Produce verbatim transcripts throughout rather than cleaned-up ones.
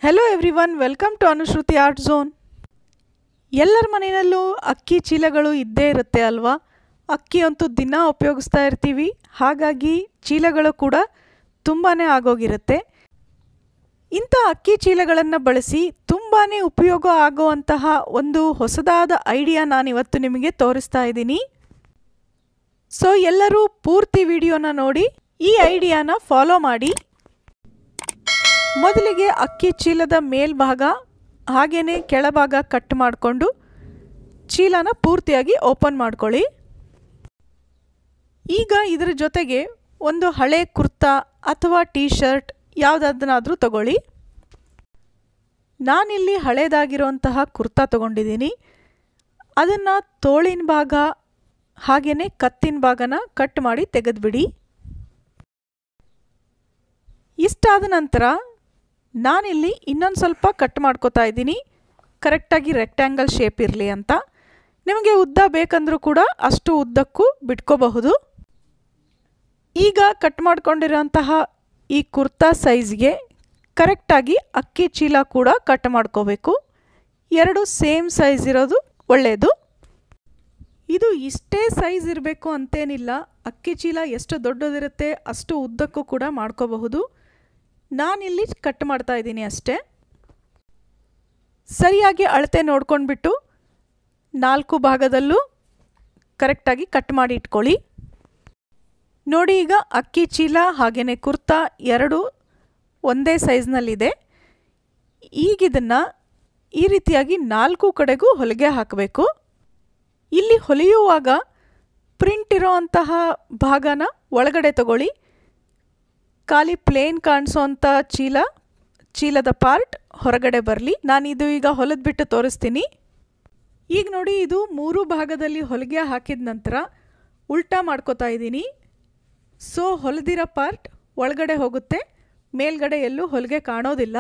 Hello everyone, welcome to Anushruti art zone. ಎಲ್ಲರ ಮನೆಯಲ್ಲೂ ಅಕ್ಕಿ ಚೀಲಗಳು ಇದ್ದೇ ಇರುತ್ತೆ ಅಲ್ವಾ? ಅಕ್ಕಿ ಅಂತೂ ದಿನ ಉಪಯೋಗಿಸ್ತಾ ಇರ್ತೀವಿ, ಹಾಗಾಗಿ ಚೀಲಗಳು ಕೂಡ ತುಂಬಾ ಆಗೋಗಿರುತ್ತೆ. ಇಂಥ ಅಕ್ಕಿ ಚೀಲಗಳನ್ನು ಬಳಸಿ ತುಂಬಾ ಉಪಯೋಗ ಆಗುವಂತಹ ಒಂದು ಹೊಸದಾದ ಐಡಿಯಾ ನಾನಿವತ್ತು ನಿಮಗೆ ತೋರಿಸ್ತಾ ಇದ್ದೀನಿ. ಸೊ ಎಲ್ಲರೂ ಪೂರ್ತಿ ವಿಡಿಯೋನ ನೋಡಿ ಈ ಐಡಿಯಾನ ಫಾಲೋ ಮಾಡಿ. ಮೊದಲಿಗೆ ಅಕ್ಕಿ ಚೀಲದ ಮೇಲ್ಭಾಗ ಹಾಗೆಯೇ ಕೆಳಭಾಗ ಕಟ್ ಮಾಡಿಕೊಂಡು ಚೀಲನ ಪೂರ್ತಿಯಾಗಿ ಓಪನ್ ಮಾಡ್ಕೊಳ್ಳಿ. ಈಗ ಇದರ ಜೊತೆಗೆ ಒಂದು ಹಳೆ ಕುರ್ತಾ ಅಥವಾ ಟೀ ಶರ್ಟ್ ಯಾವುದನ್ನಾದರೂ ತಗೊಳ್ಳಿ. ನಾನಿಲ್ಲಿ ಹಳೇದಾಗಿರುವಂತಹ ಕುರ್ತಾ ತಗೊಂಡಿದ್ದೀನಿ. ಅದನ್ನು ತೋಳಿನ ಭಾಗ ಹಾಗೆಯೇ ಕತ್ತಿನ ಭಾಗನ ಕಟ್ ಮಾಡಿ ತೆಗೆದುಬಿಡಿ. ಇಷ್ಟಾದ ನಂತರ ನಾನಿಲ್ಲಿ ಇನ್ನೊಂದು ಸ್ವಲ್ಪ ಕಟ್ ಮಾಡ್ಕೋತಾ ಇದ್ದೀನಿ, ಕರೆಕ್ಟಾಗಿ ರೆಕ್ಟ್ಯಾಂಗಲ್ ಶೇಪ್ ಇರಲಿ ಅಂತ. ನಿಮಗೆ ಉದ್ದ ಬೇಕಂದ್ರೂ ಕೂಡ ಅಷ್ಟು ಉದ್ದಕ್ಕೂ ಬಿಟ್ಕೋಬಹುದು. ಈಗ ಕಟ್ ಮಾಡ್ಕೊಂಡಿರೋಂತಹ ಈ ಕುರ್ತಾ ಸೈಜ್ಗೆ ಕರೆಕ್ಟಾಗಿ ಅಕ್ಕಿ ಚೀಲ ಕೂಡ ಕಟ್ ಮಾಡ್ಕೋಬೇಕು. ಎರಡು ಸೇಮ್ ಸೈಜ್ ಇರೋದು ಒಳ್ಳೆಯದು. ಇದು ಇಷ್ಟೇ ಸೈಜ್ ಇರಬೇಕು ಅಂತೇನಿಲ್ಲ, ಅಕ್ಕಿ ಚೀಲ ಎಷ್ಟು ದೊಡ್ಡದಿರುತ್ತೆ ಅಷ್ಟು ಉದ್ದಕ್ಕೂ ಕೂಡ ಮಾಡ್ಕೋಬಹುದು. ನಾನಿಲ್ಲಿ ಕಟ್ ಮಾಡ್ತಾ ಇದ್ದೀನಿ ಅಷ್ಟೇ. ಸರಿಯಾಗಿ ಅಳತೆ ನೋಡ್ಕೊಂಡ್ಬಿಟ್ಟು ನಾಲ್ಕು ಭಾಗದಲ್ಲೂ ಕರೆಕ್ಟಾಗಿ ಕಟ್ ಮಾಡಿ ಇಟ್ಕೊಳ್ಳಿ. ನೋಡಿ, ಈಗ ಅಕ್ಕಿ ಚೀಲ ಹಾಗೆಯೇ ಕುರ್ತಾ ಎರಡು ಒಂದೇ ಸೈಜ್ನಲ್ಲಿದೆ. ಈಗಿದನ್ನು ಈ ರೀತಿಯಾಗಿ ನಾಲ್ಕು ಕಡೆಗೂ ಹೊಲಿಗೆ ಹಾಕಬೇಕು. ಇಲ್ಲಿ ಹೊಲಿಯುವಾಗ ಪ್ರಿಂಟ್ ಇರೋ ಅಂತಹ ಭಾಗನ ಒಳಗಡೆ ತಗೊಳ್ಳಿ. ಖಾಲಿ ಪ್ಲೇನ್ ಕಾಣಿಸೋಂಥ ಚೀಲ ಚೀಲದ ಪಾರ್ಟ್ ಹೊರಗಡೆ ಬರಲಿ. ನಾನಿದು ಈಗ ಹೊಲಿದ್ಬಿಟ್ಟು ತೋರಿಸ್ತೀನಿ. ಈಗ ನೋಡಿ, ಇದು ಮೂರು ಭಾಗದಲ್ಲಿ ಹೊಲಿಗೆ ಹಾಕಿದ ನಂತರ ಉಲ್ಟಾ ಮಾಡ್ಕೋತಾ ಇದ್ದೀನಿ. ಸೊ ಹೊಲಿದಿರೋ ಪಾರ್ಟ್ ಒಳಗಡೆ ಹೋಗುತ್ತೆ, ಮೇಲ್ಗಡೆ ಎಲ್ಲೂ ಹೊಲಿಗೆ ಕಾಣೋದಿಲ್ಲ.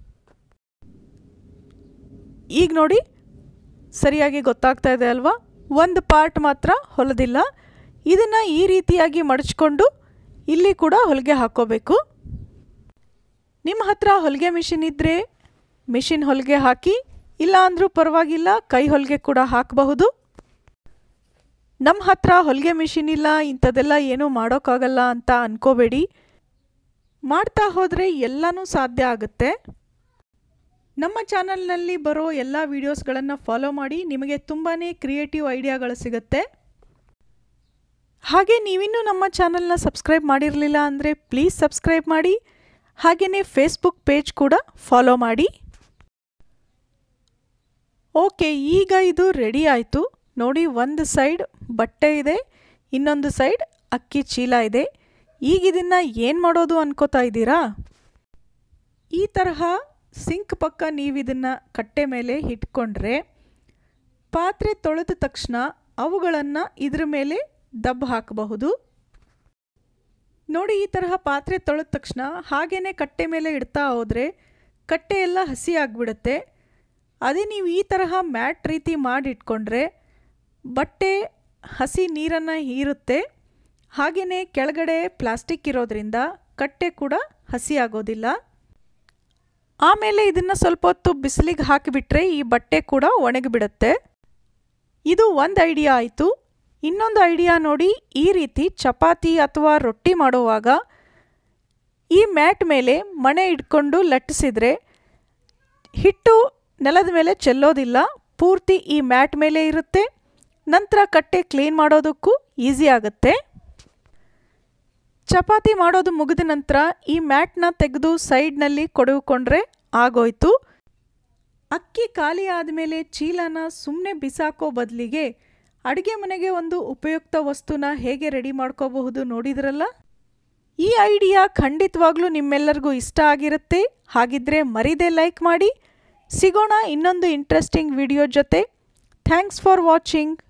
ಈಗ ನೋಡಿ, ಸರಿಯಾಗಿ ಗೊತ್ತಾಗ್ತಾ ಇದೆ ಅಲ್ವಾ? ಒಂದು ಪಾರ್ಟ್ ಮಾತ್ರ ಹೊಲಿದಿಲ್ಲ. ಇದನ್ನು ಈ ರೀತಿಯಾಗಿ ಮಡಚ್ಕೊಂಡು ಇಲ್ಲಿ ಕೂಡ ಹೊಲಿಗೆ ಹಾಕ್ಕೋಬೇಕು. ನಿಮ್ಮ ಹತ್ರ ಹೊಲಿಗೆ ಮಿಷಿನ್ ಇದ್ದರೆ ಮಿಷಿನ್ ಹೊಲಿಗೆ ಹಾಕಿ, ಇಲ್ಲ ಅಂದರೂ ಪರವಾಗಿಲ್ಲ, ಕೈ ಹೊಲಿಗೆ ಕೂಡ ಹಾಕಬಹುದು. ನಮ್ಮ ಹತ್ರ ಹೊಲಿಗೆ ಮಿಷಿನ್ ಇಲ್ಲ, ಇಂಥದ್ದೆಲ್ಲ ಏನೂ ಮಾಡೋಕ್ಕಾಗಲ್ಲ ಅಂತ ಅಂದ್ಕೋಬೇಡಿ. ಮಾಡ್ತಾ ಹೋದರೆ ಎಲ್ಲನೂ ಸಾಧ್ಯ ಆಗುತ್ತೆ. ನಮ್ಮ ಚಾನಲ್ನಲ್ಲಿ ಬರೋ ಎಲ್ಲ ವೀಡಿಯೋಸ್ಗಳನ್ನು ಫಾಲೋ ಮಾಡಿ, ನಿಮಗೆ ತುಂಬಾ ಕ್ರಿಯೇಟಿವ್ ಐಡಿಯಾಗಳು ಸಿಗುತ್ತೆ. ಹಾಗೆ ನೀವಿನ್ನೂ ನಮ್ಮ ಚಾನಲ್ನ ಸಬ್ಸ್ಕ್ರೈಬ್ ಮಾಡಿರಲಿಲ್ಲ ಅಂದರೆ ಪ್ಲೀಸ್ ಸಬ್ಸ್ಕ್ರೈಬ್ ಮಾಡಿ. ಹಾಗೆಯೇ ಫೇಸ್ಬುಕ್ ಪೇಜ್ ಕೂಡ ಫಾಲೋ ಮಾಡಿ. ಓಕೆ, ಈಗ ಇದು ರೆಡಿ ಆಯಿತು. ನೋಡಿ, ಒಂದು ಸೈಡ್ ಬಟ್ಟೆ ಇದೆ, ಇನ್ನೊಂದು ಸೈಡ್ ಅಕ್ಕಿ ಚೀಲ ಇದೆ. ಈಗ ಇದನ್ನು ಏನು ಮಾಡೋದು ಅನ್ಕೋತಾ ಇದ್ದೀರಾ? ಈ ತರಹ ಸಿಂಕ್ ಪಕ್ಕ ನೀವು ಇದನ್ನು ಕಟ್ಟೆ ಮೇಲೆ ಇಟ್ಕೊಂಡ್ರೆ ಪಾತ್ರೆ ತೊಳೆದ ತಕ್ಷಣ ಅವುಗಳನ್ನು ಇದ್ರ ಮೇಲೆ ದಬ್ಬ ಹಾಕಬಹುದು. ನೋಡಿ, ಈ ತರಹ ಪಾತ್ರೆ ತೊಳೆದ ತಕ್ಷಣ ಹಾಗೇ ಕಟ್ಟೆ ಮೇಲೆ ಇಡ್ತಾ ಹೋದರೆ ಕಟ್ಟೆ ಎಲ್ಲ ಹಸಿ ಆಗಿಬಿಡುತ್ತೆ. ಅದೇ ನೀವು ಈ ತರಹ ಮ್ಯಾಟ್ ರೀತಿ ಮಾಡಿಟ್ಕೊಂಡ್ರೆ ಬಟ್ಟೆ ಹಸಿ ನೀರನ್ನು ಹೀರುತ್ತೆ. ಹಾಗೆಯೇ ಕೆಳಗಡೆ ಪ್ಲಾಸ್ಟಿಕ್ ಇರೋದ್ರಿಂದ ಕಟ್ಟೆ ಕೂಡ ಹಸಿ ಆಗೋದಿಲ್ಲ. ಆಮೇಲೆ ಇದನ್ನು ಸ್ವಲ್ಪ ಹೊತ್ತು ಬಿಸಿಲಿಗೆ ಹಾಕಿಬಿಟ್ರೆ ಈ ಬಟ್ಟೆ ಕೂಡ ಒಣಗಿಬಿಡುತ್ತೆ. ಇದು ಒಂದು ಐಡಿಯಾ ಆಯಿತು. ಇನ್ನೊಂದು ಐಡಿಯಾ ನೋಡಿ, ಈ ರೀತಿ ಚಪಾತಿ ಅಥವಾ ರೊಟ್ಟಿ ಮಾಡುವಾಗ ಈ ಮ್ಯಾಟ್ ಮೇಲೆ ಮಣೆ ಇಟ್ಕೊಂಡು ಲಟ್ಟಿಸಿದರೆ ಹಿಟ್ಟು ನೆಲದ ಮೇಲೆ ಚೆಲ್ಲೋದಿಲ್ಲ, ಪೂರ್ತಿ ಈ ಮ್ಯಾಟ್ ಮೇಲೆ ಇರುತ್ತೆ. ನಂತರ ಕಟ್ಟೆ ಕ್ಲೀನ್ ಮಾಡೋದಕ್ಕೂ ಈಸಿ ಆಗುತ್ತೆ. ಚಪಾತಿ ಮಾಡೋದು ಮುಗಿದ ನಂತರ ಈ ಮ್ಯಾಟ್ನ ತೆಗೆದು ಸೈಡ್ನಲ್ಲಿ ಕೊಡವುಕೊಂಡ್ರೆ ಆಗೋಯ್ತು. ಅಕ್ಕಿ ಖಾಲಿ ಆದಮೇಲೆ ಚೀಲನ ಸುಮ್ಮನೆ ಬಿಸಾಕೋ ಬದಲಿಗೆ ಅಡುಗೆ ಮನೆಗೆ ಒಂದು ಉಪಯುಕ್ತ ವಸ್ತುನ ಹೇಗೆ ರೆಡಿ ಮಾಡ್ಕೋಬಹುದು ನೋಡಿದ್ರಲ್ಲ? ಈ ಐಡಿಯಾ ಖಂಡಿತವಾಗ್ಲೂ ನಿಮ್ಮೆಲ್ಲರಿಗೂ ಇಷ್ಟ ಆಗಿರುತ್ತೆ. ಹಾಗಿದ್ರೆ ಮರಿದೇ ಲೈಕ್ ಮಾಡಿ. ಸಿಗೋಣ ಇನ್ನೊಂದು ಇಂಟ್ರೆಸ್ಟಿಂಗ್ ವಿಡಿಯೋ ಜೊತೆ. Thanks for watching.